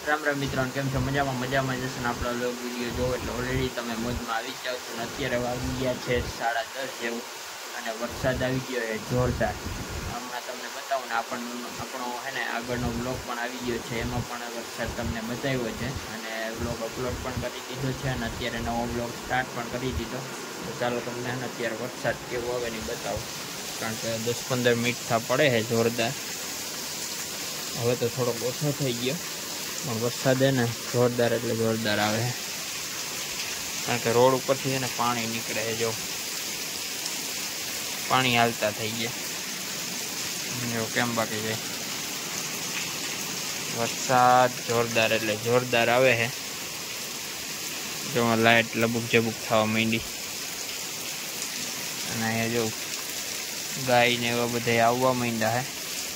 राम राम मित्रों केम छो मजामां मजामां जशो ने आपणो लोग विडियो जो એટલે ઓલરેડી તમે મોજમાં આવી જાવ છો ને અત્યારે વાગી ગયા છે 10:30 જેવું અને વરસાદ આવી ગયો છે જોરદાર। હમણાં તમને બતાવું ને આપણો હે ને આગળનો બ્લોગ પણ આવી ગયો છે એમાં પણ વરસાદ તમને બતાવ્યો છે અને બ્લોગ અપલોડ પણ કરી દીધો છે અને અત્યારે નવો બ્લોગ સ્ટાર્ટ પણ કરી દીધો। તો ચાલો તમને અત્યારે વરસાદ કેવો આવે ને બતાવું કારણ કે 10-15 મિનિટ થા પડે છે જોરદાર। હવે તો થોડો ઓછો થઈ ગયો वरसाद है जोरदार एटले जोरदार आवे कारण के रोड पर थी पानी निकले है जो पानी हालता थी गया जो केम बाकी जाए वरसाद जोरदार एटले जोरदार आवे है जो लाइट लबुक जबुक थवा मांडी अने जो गाय ने एवा बधा आववा मांड्या है।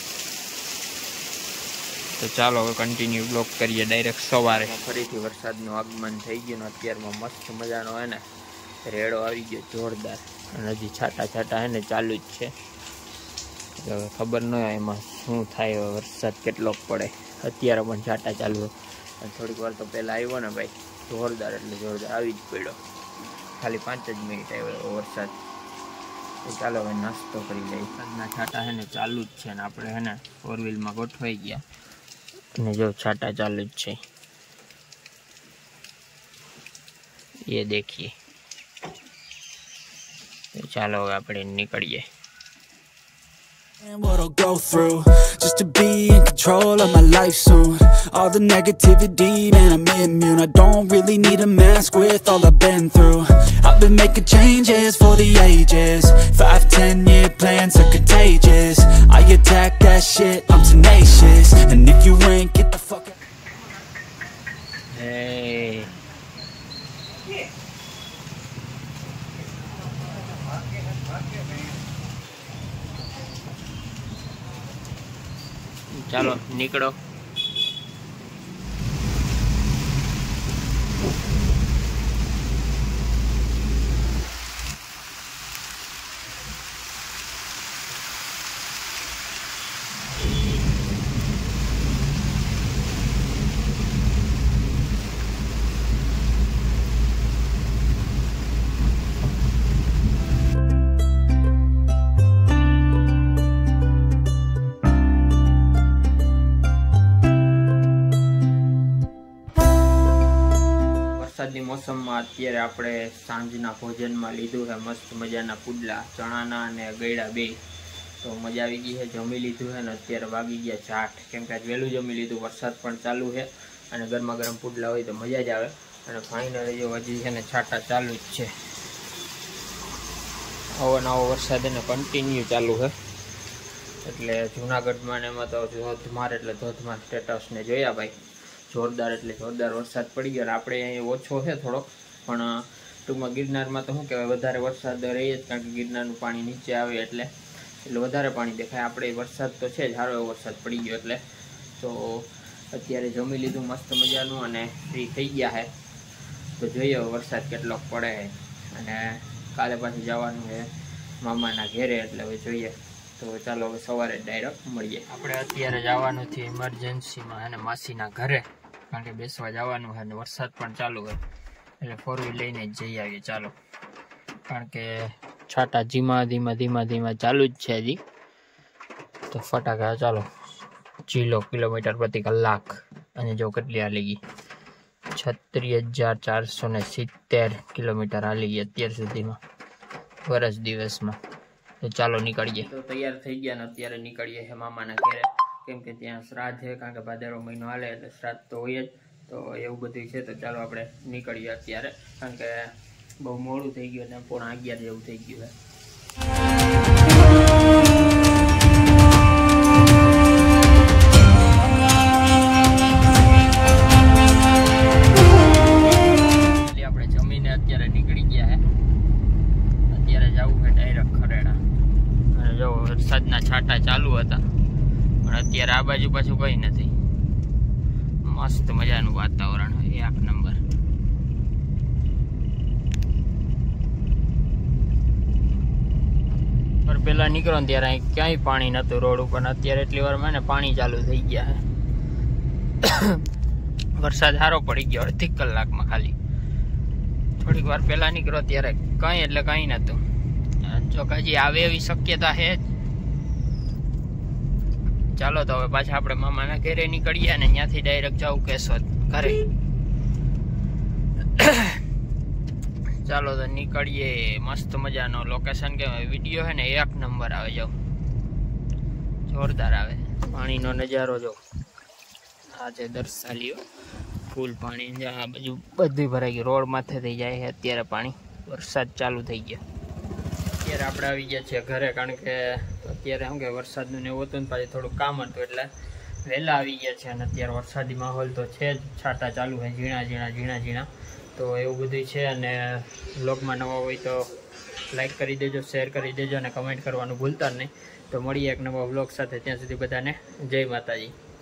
तो चलो हवे कंटीन्यू ब्लॉग करिए डायरेक्ट सवारे फरीथी वरसादनुं आगमन थई गयुं ने अत्यारमां मस्त मजानो है ने रेड़ो आवी गयो जोरदार अने हजी छाटा छाटा है ने चालू ज छे। हवे खबर न होय एमां शुं थाय वरसाद केटलो पड़े अत्यारे पण छाटा चालू अने थोड़ीक वार तो पहेला आव्यो ने भाई जोरदार एटले जोरदार आवी ज पड्यो खाली 5 ज मिनिट आव्यो वरसाद। तो चलो हवे नास्तो करी लईए वरसादना छाटा है ने चालू ज छे ने आपणे है ने 4 व्हील मां गोठवाई गया जो छाटा चालू है ये देखिए। तो चलो अपने निकलिए। And what I'll go through just to be in control of my life soon. All the negativity, man, I'm immune. I don't really need a mask with all I've been through. I've been making changes for the ages. 5-10 year plans are contagious. I attack that shit, I'm tenacious. And if you ain't, get the fuck out. Hey. चलो निकलो। वरसादनी मौसम में अत्यारे आपणे सांजना भोजन में लीधुं है मस्त मजाना पुडला चणाना अने गळ्या बे। तो मजा आवी गई है जमी लीधुं है ने अत्यारे वागी गया 8 केम के आज वहेलुं जमी लीधुं वरसाद पण चालू है अने गरमा गरम पुडला होय तो मजा ज आवे अने फाइनली जो हजी है ने छाटा चालू ज छे। आવો नवो वरसाद ने कंटीन्यू चालू है एटले जूनागढ़ में एमां तो धोधमार एटले धोधमार स्टेटस ने जोया भाई जोरदार एटले जोरदार वरसाद पड़ी गयो। आपणे अहीं ओछो है थोड़ो पण टूंकमां गिरनार में तो शुं कहेवाय वधारे वरसाद रहे ज कारण के गिरनारनुं पाणी नीचे आवे एटले वधारे पाणी देखाय। आपणे वरसाद तो छे ज सारो एवो वरसाद पड़ी गयो एटले तो अत्यारे जमी लीधुं मस्त मजानुं अने फ्री थई गया है। तो जोईए वरसाद केटलो पड़े है अने काले पाछुं जवानुं है मामाना घेरे एटले हवे जोईए। तो चलो हवे सवारे डायरेक्ट मळीए। आपणे अत्यारे जवानुं थी इमरजन्सी में अने मासीना घरे कारण के बेसवा जवानुं है ने वरसाद पण चालू है एटले 4 व्हील लईने जई आवीए। चालो कारण के छाटा धीमा धीमा धीमा धीमा चालू ज छे हजी तो फटाका चालो 0 किलोमीटर प्रति कलाक अने जो કેટલી हाली गई 36,470 किलोमीटर हाली गई અત્યાર સુધીમાં વર્ષ દિવસમાં। तो चलो निकलिए। तो तैयार थई गया ने अत्यारे निकलिए है मामाना घेरे केम के त्यां श्राद्ध है कारण के भादरવો महीनो हाले એટલે श्राद्ध तो होय ज तो एवुं बधुं छे। तो चलो आपणे निकलिए अत्यारे कारण के बहु मोडुं थई गयुं ने 11:30 जेवुं थई गयुं है। आपणे जमीने अत्यारे निकળી ગયા है अत्यारे जावुं है डायरेक्ट खरेड़ा अने जो वरसादना छाटा चालू हता पण अत्यारे आ बाजु पाछुं कई नथी मस्त मजानुं वातावरण एक नंबर। पर पहला निकलो त्यारे क्यांय पाणी नतुं रोड पर अत्यारे एटली वार में पाणी चालू थई गया है। વરસાદ સારો પડી ગયો અડધી કલાકમાં ખાલી. થોડીક વાર પહેલા નીકળો ત્યારે કંઈ એટલે કંઈ નહોતું. જો હજી આવે એવી શક્યતા છે. ચાલો તો હવે પાછા આપણે મામાના ઘરે નીકળીએ અને ત્યાંથી ડાયરેક્ટ જાવ કેશોદ ઘરે. ચાલો તો નીકળીએ. મસ્ત મજાનો લોકેશન કે વિડીયો છે ને એક નંબર આવે. જાવ જોરદાર આવે. પાણીનો નજારો જો આ છે દર્શાલીઓ ફૂલ પાણી. આ બાજુ બધું ભરાઈ ગયું. રોડ માથે થઈ જાય છે અત્યારે પાણી. વરસાદ ચાલુ થઈ ગયો. અત્યારે આપણે આવી ગયા છીએ ઘરે, કારણ કે અત્યારે શું કે વરસાદનું ને એવું હતું ને પાછું થોડું કામ હતું એટલે વહેલા આવી ગયા છે. અને અત્યારે વરસાદી માહોલ તો છે જ, છાંટા ચાલુ છે ઝીણા. તો એવું બધું છે. અને બ્લોગમાં નવા હોય તો લાઈક કરી દેજો, શેર કરી દેજો અને કમેન્ટ કરવાનું ભૂલતા નહીં. તો મળીએ એક નવા બ્લોગ સાથે. ત્યાં સુધી બધાને જય માતાજી.